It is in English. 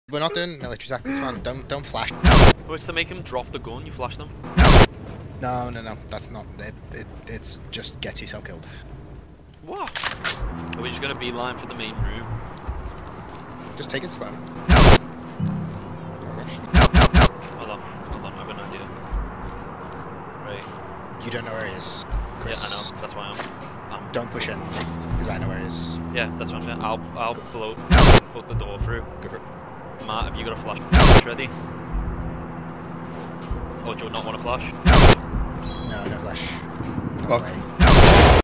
We're not doing military tactics, man. Don't flash. Oh, it's to make him drop the gun, you flash them? No, that's not it. It's just gets yourself killed. What? Are we just gonna beeline for the main room? Just take it slow. No rush. Hold on, I've got an idea. Right. You don't know where he is, Chris. Yeah, I know, that's why I'm Don't push in, because I know where he is. Yeah, that's what I'm saying. I'll put the door through. Go for it. Matt, have you got a flash ready? Or do you not want to flash? No flash. No Fuck. way.